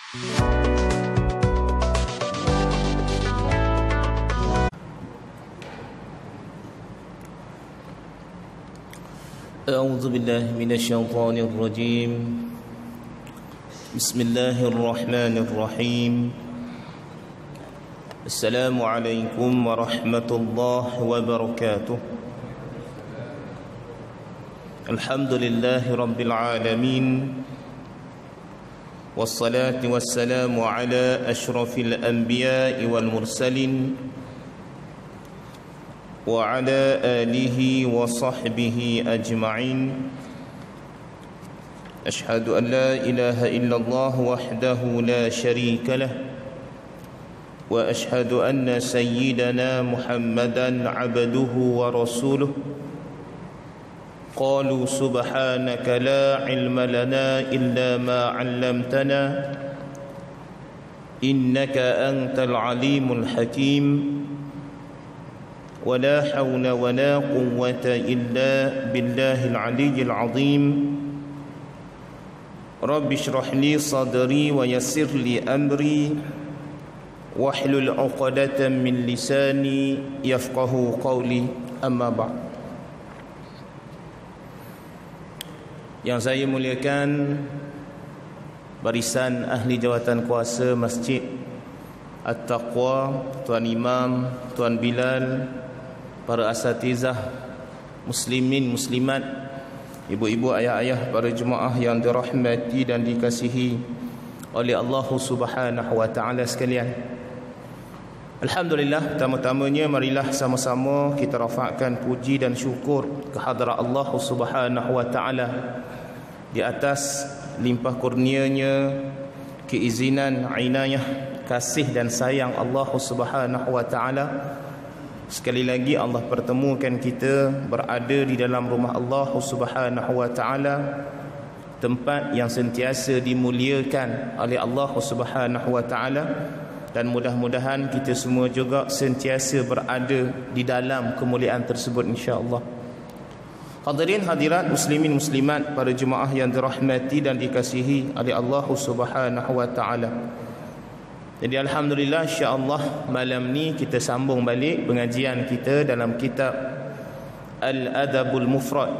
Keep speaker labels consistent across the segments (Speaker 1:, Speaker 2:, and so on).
Speaker 1: أعوذ بالله من الشيطان الرجيم بسم الله الرحمن الرحيم السلام عليكم ورحمة الله وبركاته الحمد لله رب العالمين والصلاة والسلام على أشرف الأنبياء والمرسلين وعلى آله وصحبه أجمعين أشهد أن لا إله إلا الله وحده لا شريك له وأشهد أن سيدنا محمدا عبده ورسوله قالوا سبحانك لا علم لنا إلا ما علمتنا إنك أنت العليم الحكيم ولا حول ولا قوة إلا بالله العلي العظيم رب اشرح لي صدري ويسر لي أمري واحلل عقدة من لساني يفقه قولي أما بعد. Yang saya muliakan barisan ahli jawatan kuasa Masjid At-Taqwa, Tuan Imam, Tuan Bilal, para asatizah muslimin muslimat, ibu-ibu, ayah-ayah, para jemaah yang dirahmati dan dikasihi oleh Allah Subhanahu wa taala sekalian. Alhamdulillah, pertama-tamanya marilah sama-sama kita rafakkan puji dan syukur kehadrat Allah Subhanahu wa taala di atas limpah kurnianya, keizinan, inayah, kasih dan sayang Allah Subhanahu wa taala. Sekali lagi Allah pertemukan kita berada di dalam rumah Allah Subhanahu wa taala, tempat yang sentiasa dimuliakan oleh Allah Subhanahu wa taala, dan mudah-mudahan kita semua juga sentiasa berada di dalam kemuliaan tersebut insya-Allah. Hadirin hadirat muslimin muslimat, para jemaah yang dirahmati dan dikasihi oleh Allah Subhanahu wa taala. Jadi alhamdulillah, insya-Allah malam ni kita sambung balik pengajian kita dalam kitab Al-Adabul Mufrad.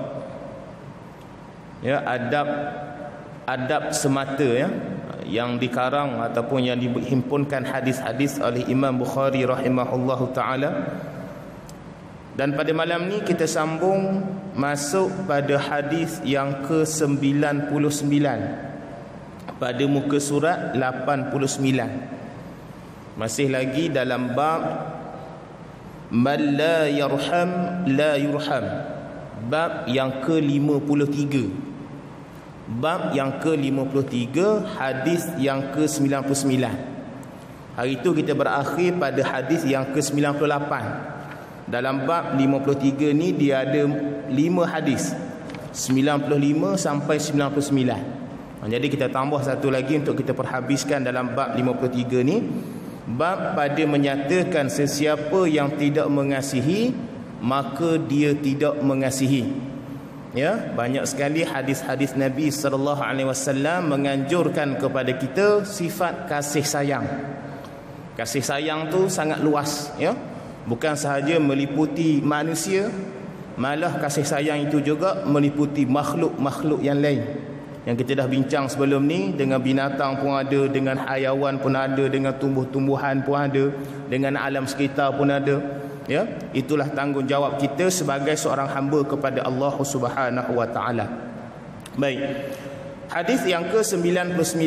Speaker 1: Ya, adab semata, ya, yang dikarang ataupun yang dihimpunkan hadis-hadis oleh Imam Bukhari rahimahullahu taala. Dan pada malam ni kita sambung masuk pada hadis yang ke-99 pada muka surat 89. Masih lagi dalam bab man la yarham la yurham, bab yang ke-53. Bab yang ke-53, hadis yang ke-99. Hari itu kita berakhir pada hadis yang ke-98. Dalam bab 53 ni dia ada 5 hadis, 95 sampai 99. Jadi kita tambah satu lagi untuk kita perhabiskan dalam bab 53 ni. Bab pada menyatakan sesiapa yang tidak mengasihi maka dia tidak mengasihi. Ya, banyak sekali hadis-hadis Nabi sallallahu alaihi wasallam menganjurkan kepada kita sifat kasih sayang. Kasih sayang tu sangat luas, ya. Bukan sahaja meliputi manusia, malah kasih sayang itu juga meliputi makhluk-makhluk yang lain. Yang kita dah bincang sebelum ni, dengan binatang pun ada, dengan hayawan pun ada, dengan tumbuh-tumbuhan pun ada, dengan alam sekitar pun ada. Ya, itulah tanggungjawab kita sebagai seorang hamba kepada Allah Subhanahu wa taala. Baik. Hadis yang ke-99.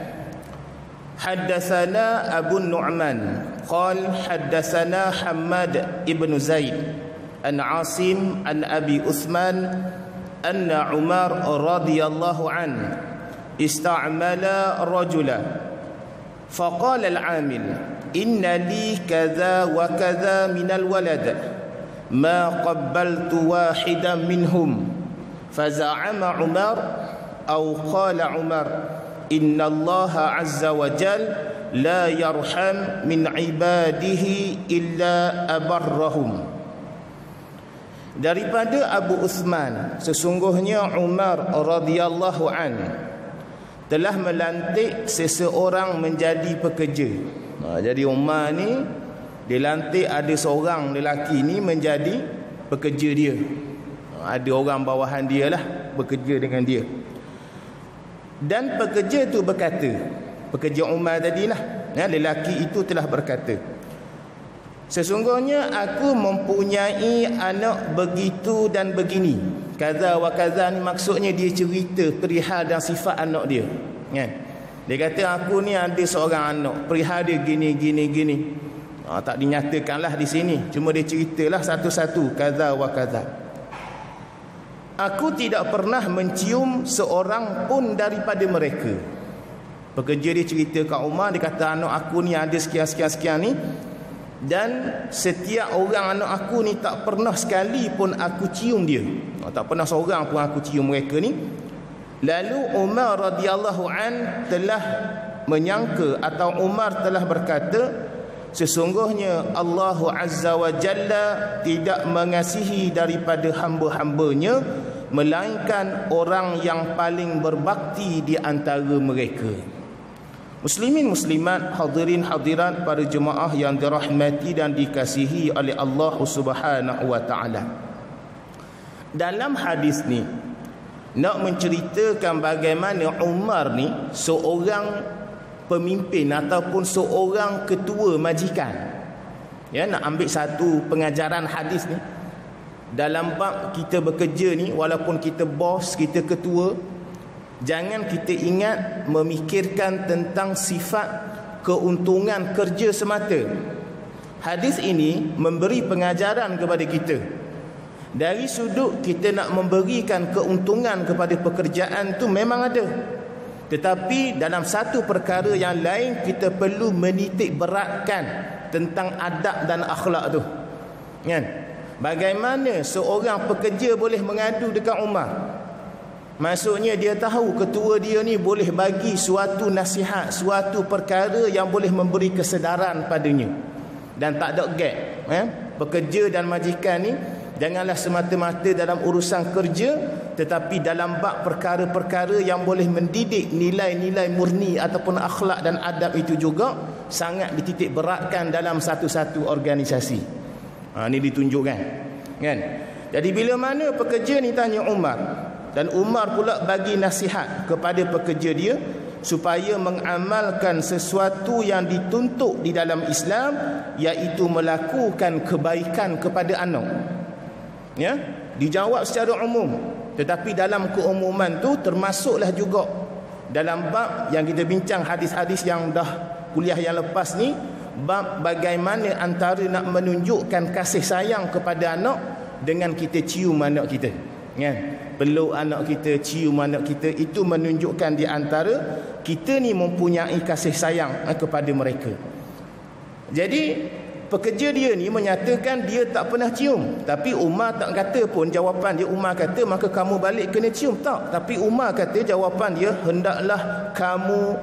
Speaker 1: Haddatsana Abu Nu'man qal haddatsana Hammad ibn Zaid an Asim an Abi Uthman anna Umar radhiyallahu an ista'mala rajula faqala al-'amil inna li kadha wa kadha min al-walad ma qabbaltu wahidan minhum faza'ama Umar aw qala Umar inna Allah azza wa jal la yarham min ibadihi illa abarrahum. Daripada Abu Uthman, sesungguhnya Umar radhiyallahu an telah melantik seseorang menjadi pekerja. Jadi Umar ni dilantik ada seorang lelaki ni menjadi pekerja dia. Ada orang bawahan dia lah bekerja dengan dia. Dan pekerja tu berkata, pekerja Umar tadilah, lelaki itu telah berkata, sesungguhnya aku mempunyai anak begitu dan begini. Kaza wa kaza ni maksudnya dia cerita perihal dan sifat anak dia. Dia kata aku ni ada seorang anak, perihal dia gini. Tak dinyatakanlah di sini, cuma dia ceritalah satu-satu kaza wa kaza. Aku tidak pernah mencium seorang pun daripada mereka. Pekerja dia cerita kat Umar, dia kata anak aku ni ada sekian ni, dan setiap orang anak aku ni tak pernah sekali pun aku cium dia. Tak pernah seorang pun aku cium mereka ni. Lalu Umar radhiyallahu an telah menyangka, atau Umar telah berkata, sesungguhnya Allah Azza wa Jalla tidak mengasihi daripada hamba-hambanya melainkan orang yang paling berbakti di antara mereka. Muslimin muslimat, hadirin hadirat, para jemaah yang dirahmati dan dikasihi oleh Allah Subhanahu wa taala. Dalam hadis ni nak menceritakan bagaimana Umar ni seorang pemimpin ataupun seorang ketua majikan. Nak ambil satu pengajaran hadis ni dalam bab kita bekerja ni, walaupun kita bos, kita ketua, jangan kita ingat memikirkan tentang sifat keuntungan kerja semata. Hadis ini memberi pengajaran kepada kita. Dari sudut kita nak memberikan keuntungan kepada pekerjaan tu memang ada. Tetapi dalam satu perkara yang lain kita perlu menitik beratkan tentang adab dan akhlak tu. Bagaimana seorang pekerja boleh mengadu dekat Umar? Maksudnya dia tahu ketua dia ni boleh bagi suatu nasihat, suatu perkara yang boleh memberi kesedaran padanya. Dan tak ada gap. Pekerja dan majikan ni janganlah semata-mata dalam urusan kerja, tetapi dalam bab perkara-perkara yang boleh mendidik nilai-nilai murni ataupun akhlak dan adab itu juga sangat dititik beratkan dalam satu-satu organisasi. Ini ditunjukkan. Jadi bila mana pekerja ni tanya Umar, dan Umar pula bagi nasihat kepada pekerja dia supaya mengamalkan sesuatu yang dituntut di dalam Islam, iaitu melakukan kebaikan kepada anak. Dijawab secara umum, tetapi dalam keumuman tu termasuklah juga dalam bab yang kita bincang hadis-hadis yang dah kuliah yang lepas ni, bab bagaimana antara nak menunjukkan kasih sayang kepada anak dengan kita cium anak kita. Peluk anak kita, cium anak kita, itu menunjukkan di antara kita ni mempunyai kasih sayang kepada mereka. Jadi pekerja dia ni menyatakan dia tak pernah cium, tapi Umar tak kata pun jawapan dia. Umar kata maka kamu balik kena cium, tak. Tapi Umar kata jawapan dia, hendaklah kamu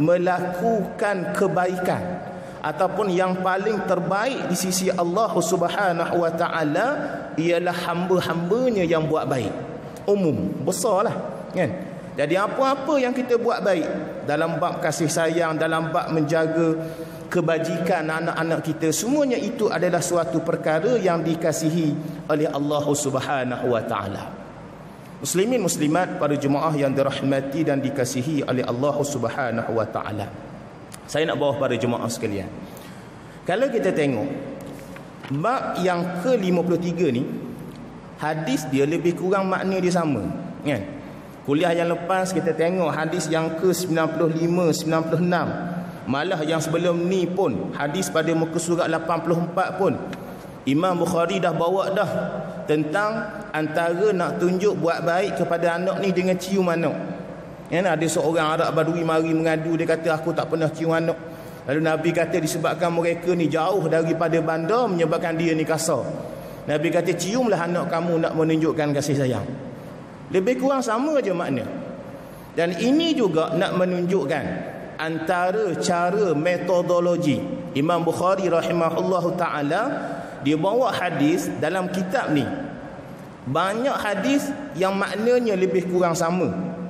Speaker 1: melakukan kebaikan ataupun yang paling terbaik di sisi Allah Subhanahu wa taala ialah hamba-hambanya yang buat baik. Umum, besarlah kan. Jadi apa-apa yang kita buat baik dalam bab kasih sayang, dalam bab menjaga kebajikan anak-anak kita, semuanya itu adalah suatu perkara yang dikasihi oleh Allah Subhanahu wa taala. Muslimin muslimat, para jemaah yang dirahmati dan dikasihi oleh Allah Subhanahu wa taala. Saya nak bawa para jemaah sekalian, kalau kita tengok bab yang ke-53 ni, hadis dia lebih kurang makna dia sama kan. Kuliah yang lepas kita tengok hadis yang ke-95, 96, malah yang sebelum ni pun hadis pada muka surat 84 pun Imam Bukhari dah bawa dah tentang antara nak tunjuk buat baik kepada anak ni dengan cium anak. Ada seorang Arab Badui mari mengadu, dia kata aku tak pernah cium anak. Lalu Nabi kata disebabkan mereka ni jauh daripada bandar menyebabkan dia ni kasar. Nabi kata ciumlah anak kamu nak menunjukkan kasih sayang. Lebih kurang sama je makna. Dan ini juga nak menunjukkan antara cara metodologi Imam Bukhari rahimahullahu ta'ala. Dia bawa hadis dalam kitab ni, banyak hadis yang maknanya lebih kurang sama.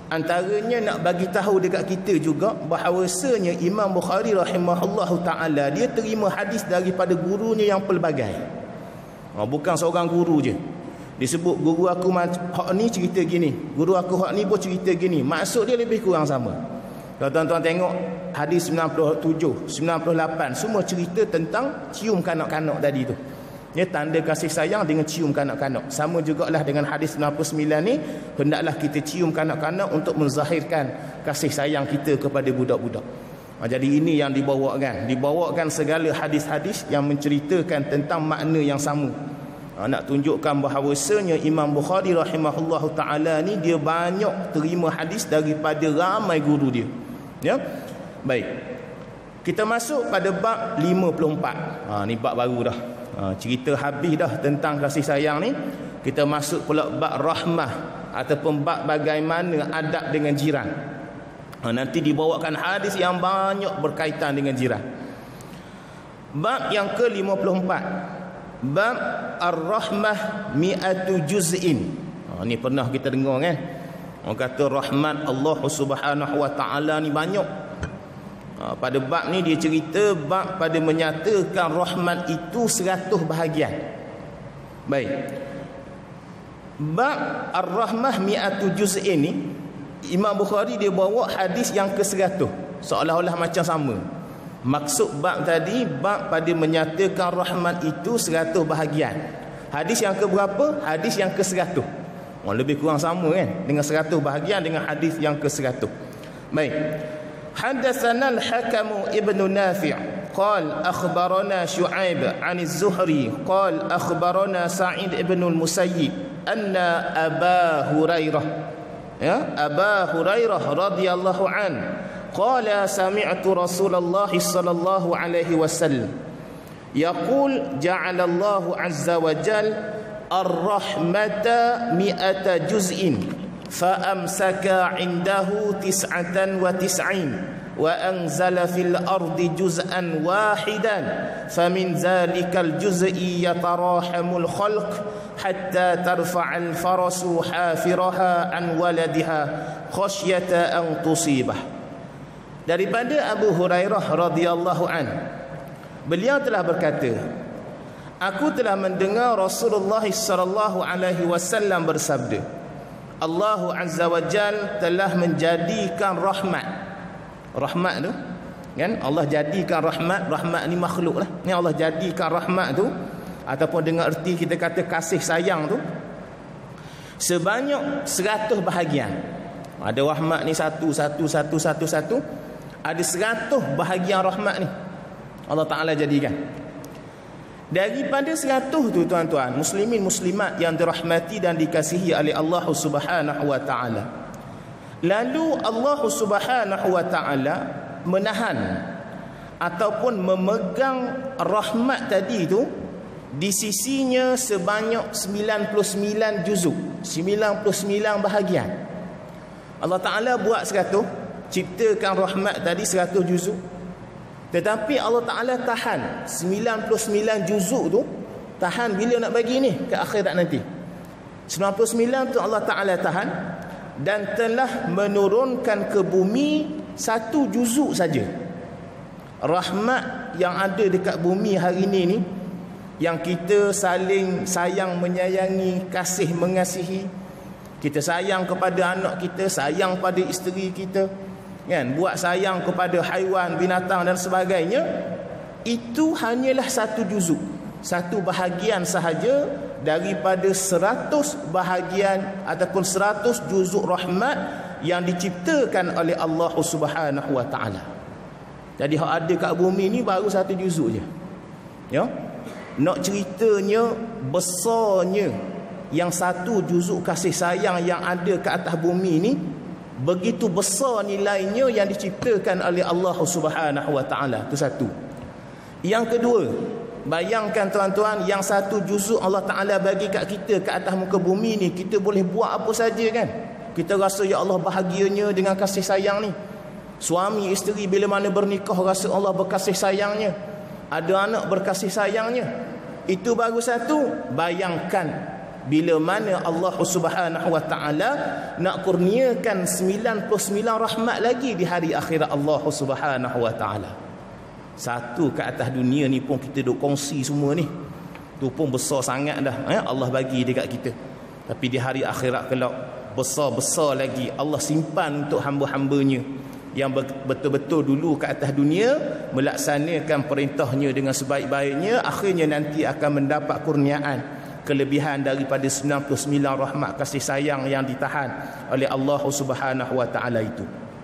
Speaker 1: Antaranya nak bagi tahu dekat kita juga bahawasanya Imam Bukhari rahimahullahu ta'ala dia terima hadis daripada gurunya yang pelbagai. Bukan seorang guru je. Disebut guru aku hak ni cerita gini, guru aku hak ni pun cerita gini. Maksud dia lebih kurang sama. Kalau tuan-tuan tengok hadis 97, 98 semua cerita tentang cium kanak-kanak tadi tu. Dia tanda kasih sayang dengan cium kanak-kanak. Sama jugalah dengan hadis 99 ni, hendaklah kita cium kanak-kanak untuk menzahirkan kasih sayang kita kepada budak-budak. Jadi ini yang dibawakan segala hadis-hadis yang menceritakan tentang makna yang sama. Nak tunjukkan bahawasanya Imam Bukhari rahimahullahu ta'ala ni dia banyak terima hadis daripada ramai guru dia. Ya. Baik. Kita masuk pada bab 54. Ni bab baru dah. Cerita habis dah tentang kasih sayang ni. Kita masuk pula bab rahmah ataupun bab bagaimana adab dengan jiran. Nanti dibawakan hadis yang banyak berkaitan dengan jiran. Bab yang ke-54, bab ar-rahmah mi'atu juz'in. Ni pernah kita dengar kan. Orang kata rahmat Allah Subhanahu wa taala ni banyak. Pada bab ni dia cerita bab pada menyatakan rahmat itu 100 bahagian. Baik. Bab ar-rahmah mi'atu juz'in ni Imam Bukhari dia bawa hadis yang ke-100 seolah-olah macam sama. Maksud bab tadi bab pada menyatakan rahmat itu 100 bahagian. Hadis yang ke berapa? Hadis yang ke-100. Lebih kurang sama kan dengan 100 bahagian dengan hadis yang ke-100. Baik. حدثنا الحكم ابن نافع قال أخبرنا شعيب عن الزهري قال أخبرنا سعيد بن المسيب أن أبا هريرة رضي الله عنه قال سمعت رسول الله صلى الله عليه وسلم يقول جعل الله عز وجل الرحمة 100 جزء فأمسك عنده 99 وأنزل في الأرض جزءا واحدا فمن ذلك الجزء يتراحم الخلق حتى ترفع الفرس حافرها عن ولدها خشية أن تصيبه. Daripada Abu Hurairah radhiyallahu anhu, beliau telah berkata, aku telah mendengar Rasulullah sallallahu alaihi wasallam bersabda, Allah Azza wa Jal telah menjadikan rahmat tu kan, Allah jadikan rahmat ni makhluk lah ni, Allah jadikan rahmat tu ataupun dengan erti kita kata kasih sayang tu sebanyak 100 bahagian. Ada rahmat ni satu, ada 100 bahagian rahmat ni Allah Ta'ala jadikan. Daripada 100 tu tuan-tuan, muslimin muslimat yang dirahmati dan dikasihi oleh Allah Subhanahu wa taala. Lalu Allah Subhanahu wa taala menahan ataupun memegang rahmat tadi tu di sisinya sebanyak 99 juzuk, 99 bahagian. Allah Ta'ala buat 100, ciptakan rahmat tadi 100 juzuk. Tetapi Allah Ta'ala tahan 99 juzuk tu, tahan bila nak bagi ni ke akhirat nanti. 99 tu Allah Ta'ala tahan dan telah menurunkan ke bumi 1 juzuk saja. Rahmat yang ada dekat bumi hari ni yang kita saling sayang menyayangi, kasih mengasihi, kita sayang kepada anak kita, sayang pada isteri kita kan, buat sayang kepada haiwan, binatang dan sebagainya, itu hanyalah 1 juzuk, 1 bahagian sahaja daripada 100 bahagian ataupun 100 juzuk rahmat yang diciptakan oleh Allah Subhanahu wa taala. Jadi hak ada kat bumi ni baru 1 juzuk je. Ya. Nak ceritanya besarnya yang 1 juzuk kasih sayang yang ada ke atas bumi ni, begitu besar nilainya yang diciptakan oleh Allah Subhanahu wa taala. Itu satu. Yang kedua, bayangkan tuan-tuan, yang 1 juzuk Allah Taala bagi kat kita ke atas muka bumi ni, kita boleh buat apa saja kan. Kita rasa ya Allah bahagianya dengan kasih sayang ni. Suami isteri bila mana bernikah rasa Allah berkasih sayangnya, ada anak berkasih sayangnya. Itu baru 1. Bayangkan bila mana Allah Subhanahu wa taala nak kurniakan 99 rahmat lagi di hari akhirat Allah Subhanahu wa taala. Satu ke atas dunia ni pun kita duk kongsi semua ni. Tu pun besar sangat dah Allah bagi dekat kita. Tapi di hari akhirat kelak besar-besar lagi Allah simpan untuk hamba-hambanya yang betul-betul dulu ke atas dunia melaksanakan perintahnya dengan sebaik-baiknya, akhirnya nanti akan mendapat kurniaan kelebihan daripada 99 rahmat kasih sayang yang ditahan oleh Allah Subhanahu wa taala itu.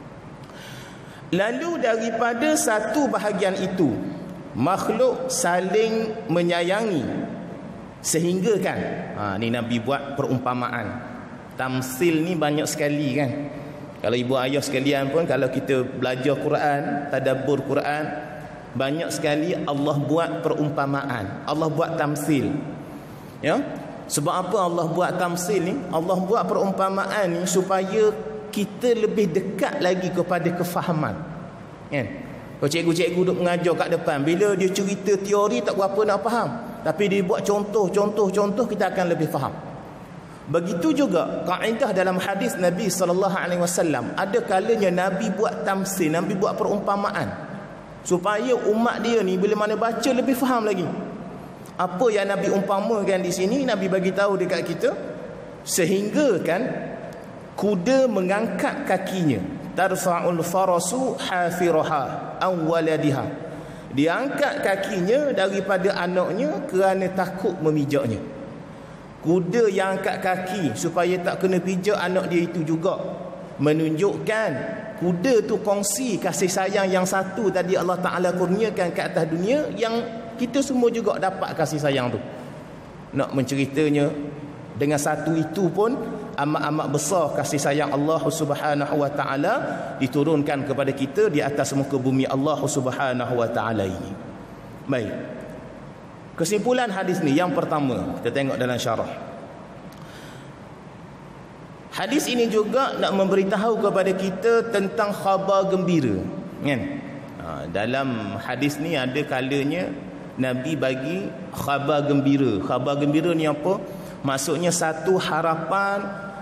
Speaker 1: Lalu daripada satu bahagian itu makhluk saling menyayangi sehingga kan ni Nabi buat perumpamaan. Tamsil ni banyak sekali kan. Kalau ibu ayah sekalian pun, kalau kita belajar Quran, tadabbur Quran, banyak sekali Allah buat perumpamaan, Allah buat tamsil. Ya? Sebab apa Allah buat tamsil ni? Allah buat perumpamaan ni supaya kita lebih dekat lagi kepada kefahaman. Kan? Kalau cikgu-cikgu duk mengajar kat depan, bila dia cerita teori tak berapa nak faham, tapi dia buat contoh, kita akan lebih faham. Begitu juga kaedah dalam hadis Nabi SAW. Ada kalanya Nabi buat tamsil, Nabi buat perumpamaan supaya umat dia ni bila mana baca lebih faham lagi. Apa yang Nabi umpamakan di sini, Nabi bagi tahu dekat kita, sehingga kan kuda mengangkat kakinya, tarfa'ul farasu hafiraha awwaladiha, dia angkat kakinya daripada anaknya kerana takut memijaknya. Kuda yang angkat kaki supaya tak kena pijak anak dia itu juga menunjukkan kuda tu kongsi kasih sayang yang satu tadi Allah Ta'ala kurniakan ke atas dunia, yang kita semua juga dapat kasih sayang tu. Nak menceritanya, dengan satu itu pun amat-amat besar kasih sayang Allah Subhanahu wa taala diturunkan kepada kita di atas muka bumi Allah Subhanahu wa taala ini. Baik. Kesimpulan hadis ni yang pertama, kita tengok dalam syarah. Hadis ini juga nak memberitahu kepada kita tentang khabar gembira, kan? Dalam hadis ni ada kalanya Nabi bagi khabar gembira. Khabar gembira ni apa? Maksudnya satu harapan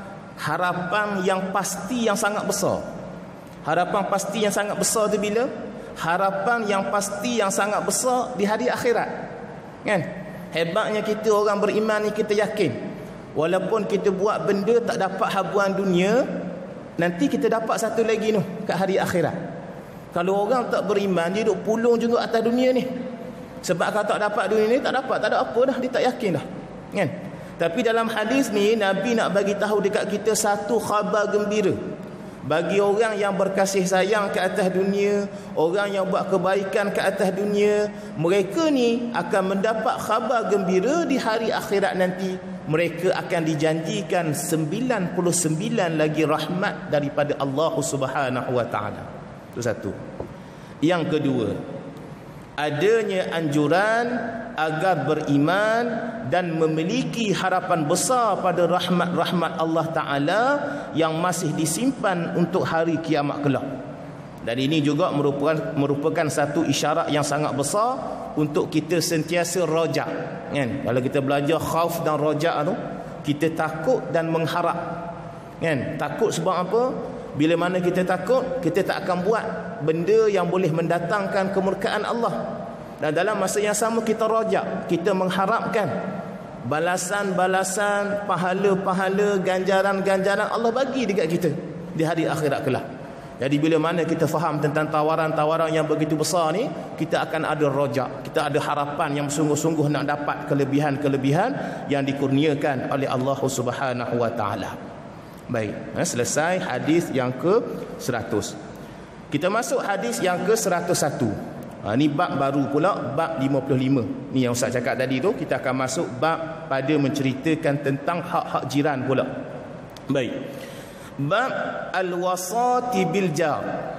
Speaker 1: yang pasti yang sangat besar. Harapan pasti yang sangat besar tu bila? Harapan yang pasti yang sangat besar di hari akhirat. Kan? Hebatnya kita orang beriman ni, kita yakin walaupun kita buat benda tak dapat habuan dunia, nanti kita dapat satu lagi tu kat hari akhirat. Kalau orang tak beriman, dia duk pulung juga atas dunia ni. Sebab kalau tak dapat dunia ni, tak dapat, tak ada apa dah, dia tak yakin dah. Kan? Tapi dalam hadis ni Nabi nak bagi tahu dekat kita satu khabar gembira bagi orang yang berkasih sayang ke atas dunia, orang yang buat kebaikan ke atas dunia. Mereka ni akan mendapat khabar gembira di hari akhirat nanti. Mereka akan dijanjikan 99 lagi rahmat daripada Allah Subhanahu wa taala. Itu satu. Yang kedua, adanya anjuran agar beriman dan memiliki harapan besar pada rahmat-rahmat Allah Ta'ala yang masih disimpan untuk hari kiamat kelak. Dan ini juga merupakan satu isyarat yang sangat besar untuk kita sentiasa rojak, kan? Kalau kita belajar khauf dan rojak tu, kita takut dan mengharap, kan? Takut sebab apa? Bila mana kita takut, kita tak akan buat benda yang boleh mendatangkan kemurkaan Allah. Dan dalam masa yang sama kita rojak, kita mengharapkan balasan-balasan, pahala-pahala, ganjaran-ganjaran Allah bagi dekat kita di hari akhirat kelak. Jadi bila mana kita faham tentang tawaran-tawaran yang begitu besar ni, kita akan ada rojak, kita ada harapan yang sungguh-sungguh nak dapat kelebihan-kelebihan yang dikurniakan oleh Allah Subhanahu wa taala. Baik, selesai hadis yang ke-100. Kita masuk hadis yang ke-101. Ni bab baru pula, bab 55. Ni yang Ustaz cakap tadi tu, kita akan masuk bab pada menceritakan tentang hak-hak jiran pula. Baik. Bab al-wasati bil jar.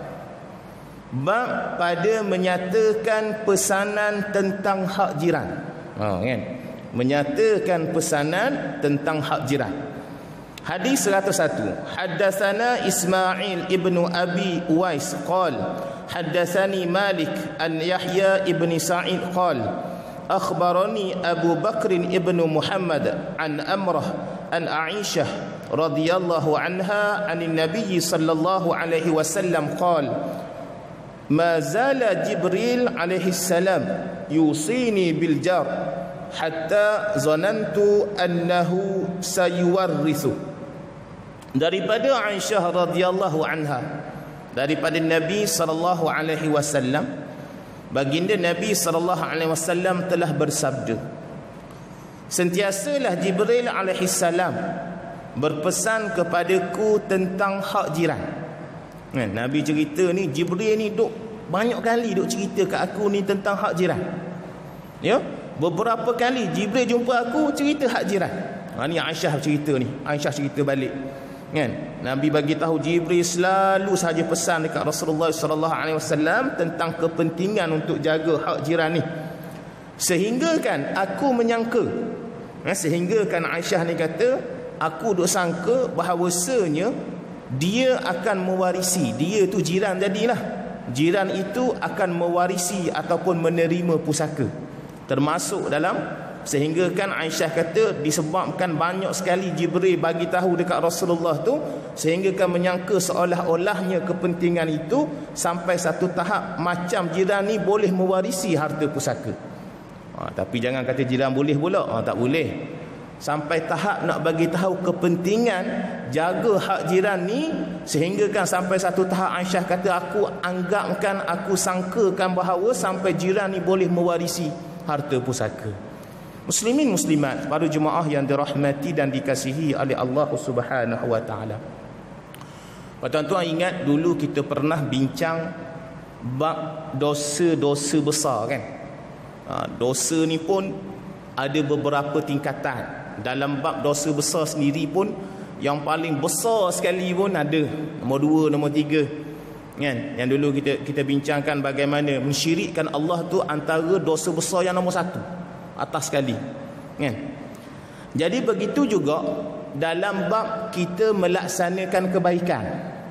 Speaker 1: Bab pada menyatakan pesanan tentang hak jiran. Kan? Menyatakan pesanan tentang hak jiran. Hadis 101. Haddatsana Ismail ibnu Abi Uwais qala haddatsani Malik an Yahya ibn Sa'id qala akhbarani Abu Bakr ibn Muhammad an Amrah an Aisyah radhiyallahu anha anin Nabi sallallahu alaihi wasallam qala ma zala Jibril alaihi salam yusini bil jar hatta zanantu annahu sayuwarrithu. Daripada Aisyah radhiyallahu anha, daripada Nabi sallallahu alaihi wasallam, baginda Nabi sallallahu alaihi wasallam telah bersabda, sentiasalah Jibril alaihi salam berpesan kepadaku tentang hak jiran. Nabi cerita ni, Jibril ni banyak kali cerita kat aku ni tentang hak jiran. Ya, beberapa kali Jibril jumpa aku cerita hak jiran. Ni Aisyah cerita ni, Aisyah cerita balik. Kan? Nabi bagi tahu Jibril selalu saja pesan dekat Rasulullah sallallahu alaihi wasallam tentang kepentingan untuk jaga hak jiran ni. Sehingga kan aku menyangka, sehingga kan Aisyah ni kata, aku duk sangka bahawasanya dia akan mewarisi, dia tu jiran jadilah, jiran itu akan mewarisi ataupun menerima pusaka, termasuk dalam, sehingga kan Aisyah kata disebabkan banyak sekali Jibril bagi tahu dekat Rasulullah tu, sehingga kan menyangka seolah-olahnya kepentingan itu sampai satu tahap macam jiran ni boleh mewarisi harta pusaka. Tapi jangan kata jiran boleh pula, tak boleh. Sampai tahap nak bagi tahu kepentingan jaga hak jiran ni, sehingga kan sampai satu tahap Aisyah kata aku anggapkan, aku sangkakan bahawa sampai jiran ni boleh mewarisi harta pusaka. Muslimin muslimat, para jemaah yang dirahmati dan dikasihi oleh Allah Subhanahu wa taala. Tuan-tuan ingat dulu kita pernah bincang bab dosa-dosa besar kan? Dosa ni pun ada beberapa tingkatan. Dalam bab dosa besar sendiri pun yang paling besar sekali pun ada nombor 2, nombor 3 kan? Yang dulu kita bincangkan bagaimana mensyirikkan Allah tu antara dosa besar yang nombor 1 atas sekali kan? Jadi begitu juga dalam bab kita melaksanakan kebaikan,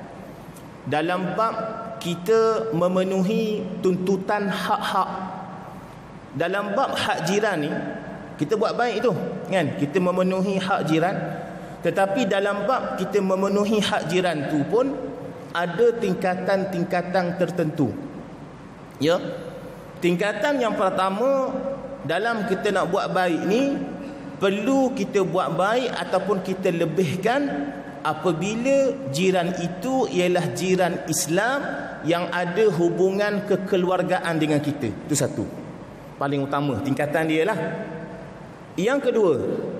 Speaker 1: dalam bab kita memenuhi tuntutan hak-hak, dalam bab hak jiran ni kita buat baik tu kan, kita memenuhi hak jiran. Tetapi dalam bab kita memenuhi hak jiran tu pun ada tingkatan-tingkatan tertentu. Ya. Tingkatan yang pertama, dalam kita nak buat baik ni perlu kita buat baik ataupun kita lebihkan apabila jiran itu ialah jiran Islam yang ada hubungan kekeluargaan dengan kita. Itu satu, paling utama tingkatan dia lah. Yang kedua,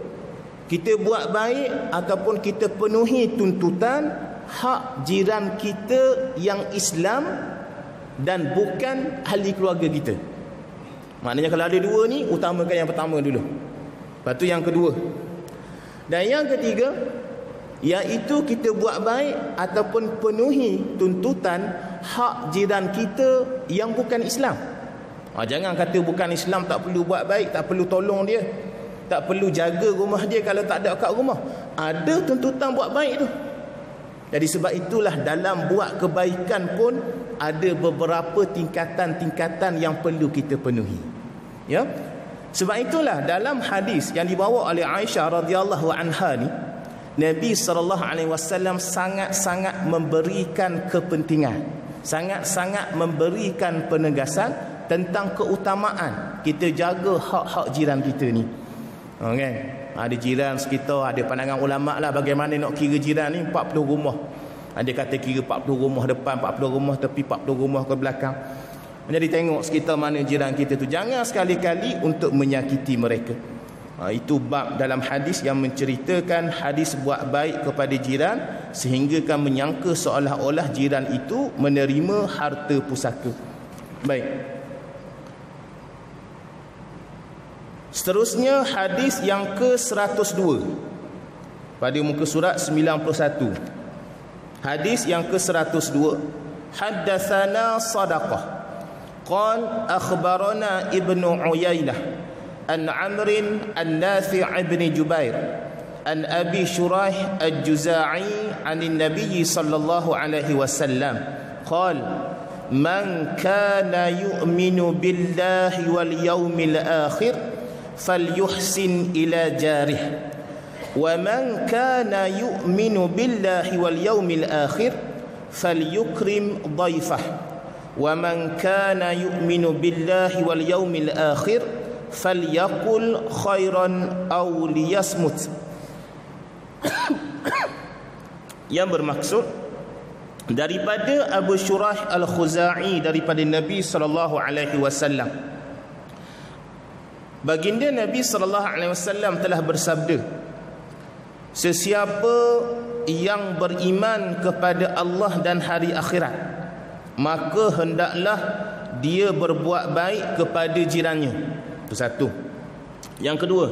Speaker 1: kita buat baik ataupun kita penuhi tuntutan hak jiran kita yang Islam dan bukan ahli keluarga kita. Maknanya kalau ada dua ni, utamakan yang pertama dulu, lepas tu yang kedua. Dan yang ketiga, iaitu kita buat baik ataupun penuhi tuntutan hak jiran kita yang bukan Islam. Jangan kata bukan Islam tak perlu buat baik, tak perlu tolong dia, tak perlu jaga rumah dia kalau tak ada kat rumah. Ada tuntutan buat baik tu. Jadi sebab itulah dalam buat kebaikan pun ada beberapa tingkatan-tingkatan yang perlu kita penuhi. Ya. Sebab itulah dalam hadis yang dibawa oleh Aisyah radhiyallahu anha ni, Nabi SAW sangat-sangat memberikan kepentingan, sangat-sangat memberikan penegasan tentang keutamaan kita jaga hak-hak jiran kita ni. Kan? Ada jiran sekitar, ada pandangan ulama lah bagaimana nak kira jiran ni 40 rumah. Ada kata kira 40 rumah depan, 40 rumah tepi, 40 rumah ke belakang. Jadi tengok sekitar mana jiran kita tu. Jangan sekali-kali untuk menyakiti mereka. Itu bab dalam hadis yang menceritakan hadis buat baik kepada jiran sehingga kan menyangka seolah-olah jiran itu menerima harta pusaka. Baik. Seterusnya hadis yang ke-102 pada muka surat 91. Hadis yang ke-102, haddatsana Sadaqah qala akhbarana Ibnu Uyainah an Amr an-Nafi' ibn Jubair an Abi Shuraih al-Juza'i an Nabi sallallahu alaihi wasallam qala man kana yu'minu billahi wal yawmil akhir falyuhsin ila jarih wa man kana yu'minu billahi wal yawmil akhir falyukrim dhaifah wa man kana yu'minu billahi wal yawmil akhir falyaqul khairan aw liyasmut. Yang bermaksud daripada Abu Syurah Al-Khuzai daripada Nabi sallallahu alaihi wasallam, baginda Nabi sallallahu alaihi wasallam telah bersabda, sesiapa yang beriman kepada Allah dan hari akhirat, maka hendaklah dia berbuat baik kepada jirannya. Itu satu. Yang kedua,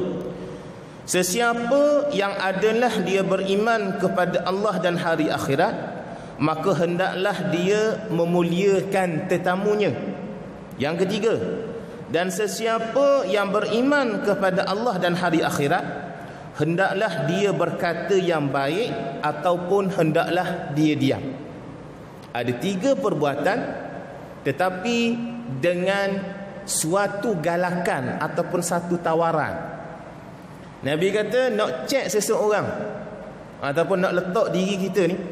Speaker 1: sesiapa yang adalah dia beriman kepada Allah dan hari akhirat, maka hendaklah dia memuliakan tetamunya. Yang ketiga, dan sesiapa yang beriman kepada Allah dan hari akhirat, hendaklah dia berkata yang baik ataupun hendaklah dia diam. Ada 3 perbuatan, tetapi dengan suatu galakan ataupun satu tawaran. Nabi kata nak cek seseorang ataupun nak letak diri kita ni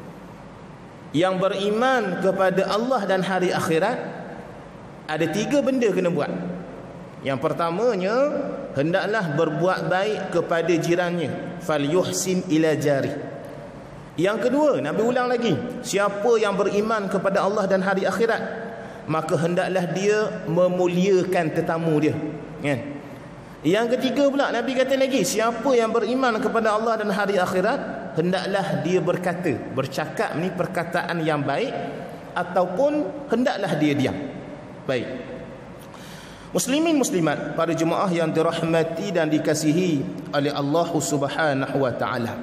Speaker 1: yang beriman kepada Allah dan hari akhirat, ada 3 benda kena buat. Yang pertamanya, hendaklah berbuat baik kepada jirannya, falyuhsin ila jari. Yang kedua, Nabi ulang lagi, siapa yang beriman kepada Allah dan hari akhirat, maka hendaklah dia memuliakan tetamu dia, kan? Yang ketiga pula Nabi kata lagi, siapa yang beriman kepada Allah dan hari akhirat, hendaklah dia bercakap ni perkataan yang baik ataupun hendaklah dia diam. Baik. Muslimin muslimat, para jemaah yang dirahmati dan dikasihi oleh Allah Subhanahu wa taala.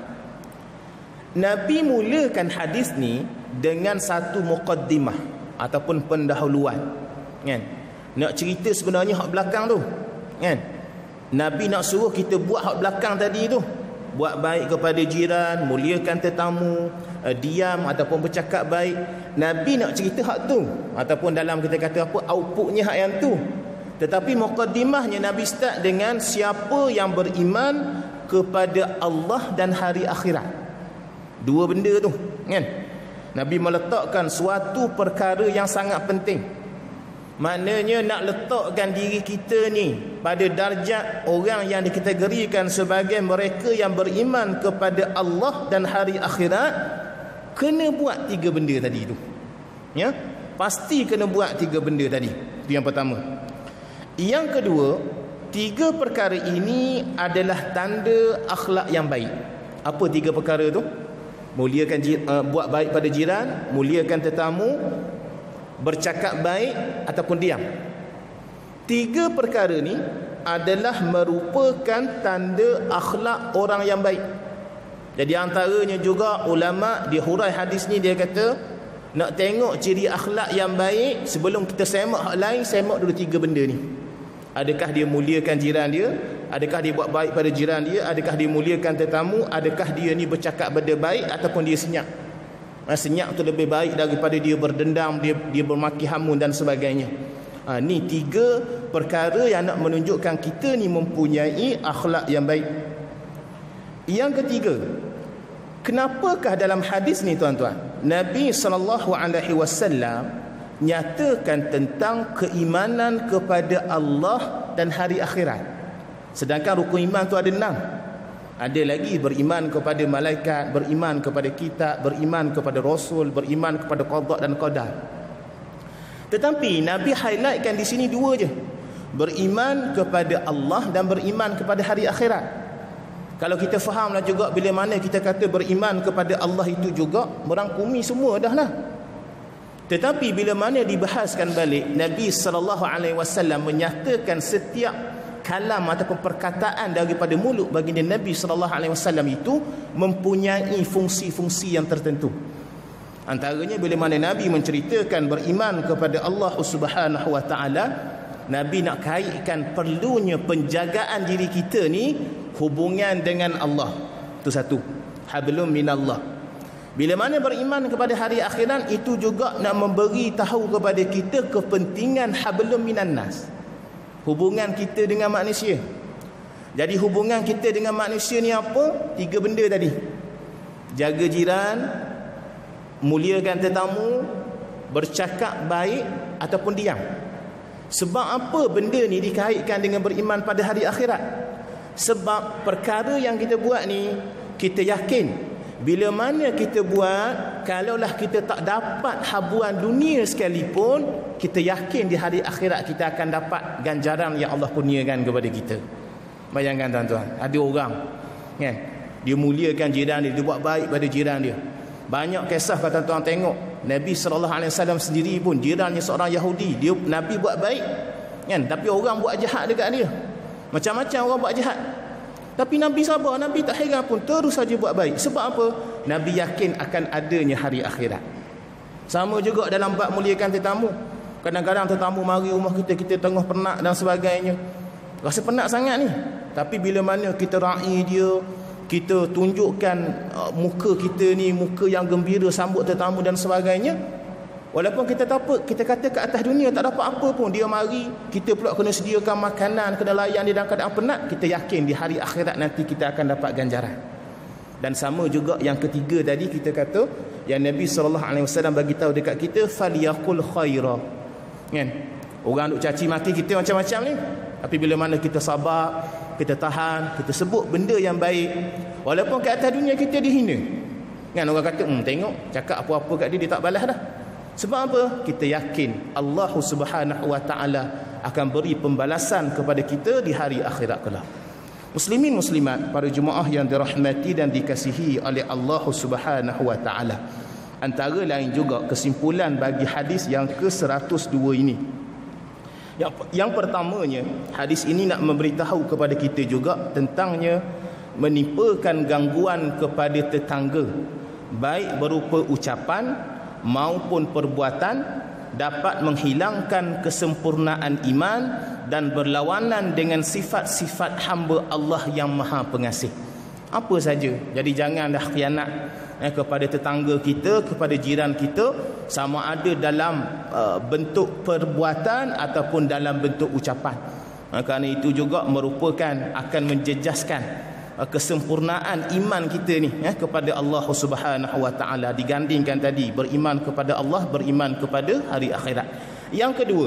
Speaker 1: Nabi mulakan hadis ni dengan satu muqaddimah ataupun pendahuluan, kan? Nak cerita sebenarnya hak belakang tu, kan? Nabi nak suruh kita buat hak belakang tadi tu, buat baik kepada jiran, muliakan tetamu, diam ataupun bercakap baik. Nabi nak cerita hak tu, ataupun dalam kita kata apa, outputnya hak yang tu. Tetapi muqaddimahnya Nabi start dengan siapa yang beriman kepada Allah dan hari akhirat. 2 benda tu, kan? Nabi meletakkan suatu perkara yang sangat penting. Maknanya nak letakkan diri kita ni pada darjat orang yang dikategorikan sebagai mereka yang beriman kepada Allah dan hari akhirat, kena buat 3 benda tadi tu. Ya? Pasti kena buat 3 benda tadi. Itu yang pertama. Yang kedua, 3 perkara ini adalah tanda akhlak yang baik. Apa 3 perkara tu? Muliakan buat baik pada jiran, muliakan tetamu, bercakap baik ataupun diam. 3 perkara ni adalah merupakan tanda akhlak orang yang baik. Jadi antaranya juga ulama di hurai hadis ni dia kata, nak tengok ciri akhlak yang baik, sebelum kita semak hak lain, semak dulu 3 benda ni. Adakah dia muliakan jiran dia? Adakah dia buat baik pada jiran dia? Adakah dia muliakan tetamu? Adakah dia ni bercakap benda baik ataupun dia senyap? Senyap tu lebih baik daripada dia berdendam, dia bermaki hamun dan sebagainya. Ni 3 perkara yang nak menunjukkan kita ni mempunyai akhlak yang baik. Yang ketiga, kenapakah dalam hadis ni tuan-tuan, Nabi SAW nyatakan tentang keimanan kepada Allah dan hari akhirat, sedangkan rukun iman tu ada 6. Ada lagi beriman kepada malaikat, beriman kepada kitab, beriman kepada rasul, beriman kepada qada dan qadar. Tetapi Nabi highlightkan di sini 2 je, beriman kepada Allah dan beriman kepada hari akhirat. Kalau kita fahamlah juga bila mana kita kata beriman kepada Allah itu juga merangkumi semua dah lah. Tetapi bila mana dibahaskan balik, Nabi SAW menyatakan setiap kalam ataupun perkataan daripada mulut baginda Nabi SAW itu mempunyai fungsi-fungsi yang tertentu. Antaranya bila mana Nabi menceritakan beriman kepada Allah Subhanahu wa taala, Nabi nak kaitkan perlunya penjagaan diri kita ni hubungan dengan Allah. Itu satu, hablum minallah. Bila mana beriman kepada hari akhirat, itu juga nak memberi tahu kepada kita kepentingan hablum minan nas, hubungan kita dengan manusia. Jadi hubungan kita dengan manusia ni apa? 3 benda tadi. Jaga jiran, muliakan tetamu, bercakap baik ataupun diam. Sebab apa benda ni dikaitkan dengan beriman pada hari akhirat? Sebab perkara yang kita buat ni, kita yakin bila mana kita buat, kalaulah kita tak dapat habuan dunia sekalipun, kita yakin di hari akhirat kita akan dapat ganjaran yang Allah kurniakan kepada kita. Bayangkan tuan-tuan, ada orang kan, dia muliakan jiran dia, dia buat baik pada jiran dia. Banyak kisah kalau tuan-tuan tengok, Nabi SAW sendiri pun, jirannya seorang Yahudi, dia Nabi buat baik kan, tapi orang buat jahat dekat dia. Macam-macam orang buat jahat, tapi Nabi sabar, Nabi tak heran pun, terus saja buat baik. Sebab apa? Nabi yakin akan adanya hari akhirat. Sama juga dalam bab muliakan tetamu. Kadang-kadang tetamu mari rumah kita, kita tengah penat dan sebagainya, rasa penat sangat ni, tapi bila mana kita ra'i dia, kita tunjukkan muka kita ni, muka yang gembira sambut tetamu dan sebagainya, walaupun kita tak apa, kita kata ke atas dunia tak dapat apa pun, dia mari, kita pula kena sediakan makanan, kena layan dia dalam keadaan penat, kita yakin di hari akhirat nanti kita akan dapat ganjaran. Dan sama juga yang ketiga tadi, kita kata yang Nabi SAW bagi tahu dekat kita, falyaqul khaira kan. Orang duk caci maki kita macam-macam ni, tapi bila mana kita sabar, kita tahan, kita sebut benda yang baik, walaupun kat atas dunia kita dihina kan. Orang kata tengok cakap apa-apa kat dia, dia tak balas dah. Sebab apa? Kita yakin Allah Subhanahu wa taala akan beri pembalasan kepada kita di hari akhirat kelak. Muslimin muslimat, para jemaah yang dirahmati dan dikasihi oleh Allah Subhanahu wa taala, antara lain juga kesimpulan bagi hadis yang ke-102 ini. Yang pertamanya, hadis ini nak memberitahu kepada kita juga tentangnya menimpakan gangguan kepada tetangga, baik berupa ucapan maupun perbuatan, dapat menghilangkan kesempurnaan iman dan berlawanan dengan sifat-sifat hamba Allah yang Maha Pengasih. Apa saja. Jadi janganlah khianat kepada tetangga kita, kepada jiran kita, sama ada dalam bentuk perbuatan ataupun dalam bentuk ucapan. Kerana itu juga merupakan akan menjejaskan kesempurnaan iman kita ni kepada Allah Subhanahu wa taala. Digandingkan tadi beriman kepada Allah, beriman kepada hari akhirat. Yang kedua,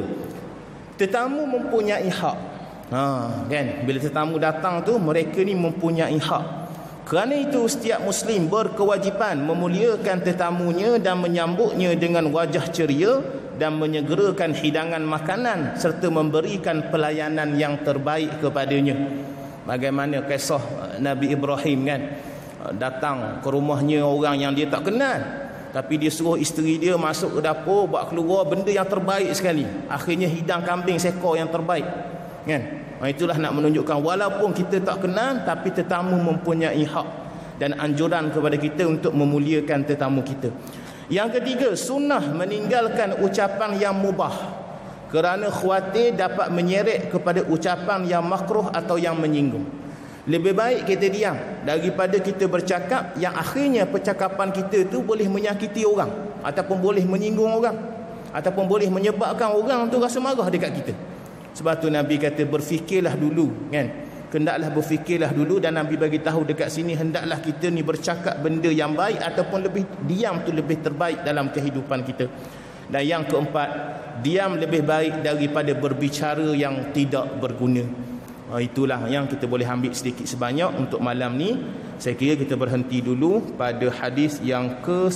Speaker 1: tetamu mempunyai hak. Kan, bila tetamu datang tu, mereka ni mempunyai hak. Kerana itu setiap Muslim berkewajipan memuliakan tetamunya dan menyambutnya dengan wajah ceria dan menyegerakan hidangan makanan serta memberikan pelayanan yang terbaik kepadanya. Bagaimana kisah Nabi Ibrahim kan, datang ke rumahnya orang yang dia tak kenal, tapi dia suruh isteri dia masuk ke dapur, buat keluar benda yang terbaik sekali. Akhirnya hidang kambing seekor yang terbaik kan. Itulah nak menunjukkan walaupun kita tak kenal, tapi tetamu mempunyai hak dan anjuran kepada kita untuk memuliakan tetamu kita. Yang ketiga, sunnah meninggalkan ucapan yang mubah kerana khawatir dapat menyeret kepada ucapan yang makruh atau yang menyinggung. Lebih baik kita diam daripada kita bercakap yang akhirnya percakapan kita tu boleh menyakiti orang, ataupun boleh menyinggung orang, ataupun boleh menyebabkan orang tu rasa marah dekat kita. Sebab tu Nabi kata berfikirlah dulu kan. Hendaklah berfikirlah dulu, dan Nabi bagi tahu dekat sini hendaklah kita ni bercakap benda yang baik ataupun lebih diam tu lebih terbaik dalam kehidupan kita. Dan yang keempat, diam lebih baik daripada berbicara yang tidak berguna. Itulah yang kita boleh ambil sedikit sebanyak untuk malam ni. Saya kira kita berhenti dulu pada hadis yang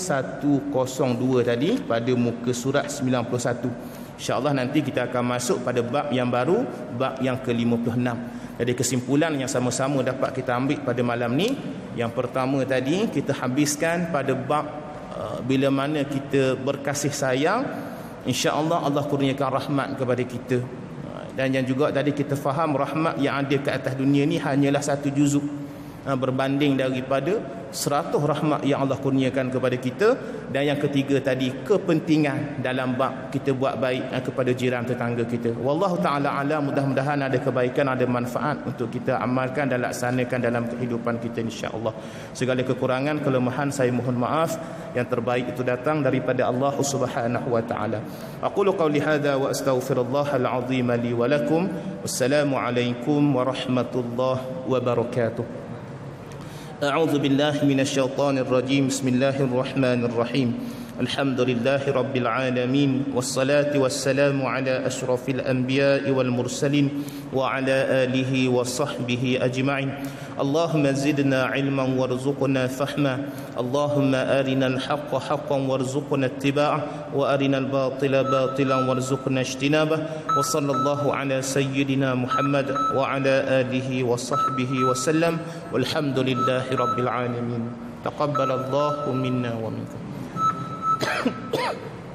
Speaker 1: ke-102 tadi, pada muka surat 91. InsyaAllah nanti kita akan masuk pada bab yang baru, bab yang ke-56. Jadi kesimpulan yang sama-sama dapat kita ambil pada malam ni, yang pertama tadi kita habiskan pada bab bila mana kita berkasih sayang, insya-Allah Allah kurniakan rahmat kepada kita. Dan yang juga tadi kita faham rahmat yang ada ke atas dunia ni hanyalah satu juzuk berbanding daripada 100 rahmat yang Allah kurniakan kepada kita. Dan yang ketiga tadi, kepentingan dalam bab kita buat baik kepada jiran tetangga kita. Wallahu ta'ala alam, mudah-mudahan ada kebaikan, ada manfaat untuk kita amalkan dan laksanakan dalam kehidupan kita insya-Allah. Segala kekurangan, kelemahan saya mohon maaf. Yang terbaik itu datang daripada Allah Subhanahu wa taala. Aqulu qawli hadza wa astaghfirullahal azim li wa lakum. Wassalamu alaikum warahmatullahi wabarakatuh. أعوذ بالله من الشيطان الرجيم بسم الله الرحمن الرحيم الحمد لله رب العالمين والصلاة والسلام على أشرف الأنبياء والمرسلين وعلى آله وصحبه أجمعين اللهم زدنا علما وارزقنا فهما اللهم أرنا الحق حقا وارزقنا اتباعه وأرنا الباطل باطلا وارزقنا اجتنابه وصلى الله على سيدنا محمد وعلى آله وصحبه وسلم والحمد لله رب العالمين تقبل الله منا ومنكم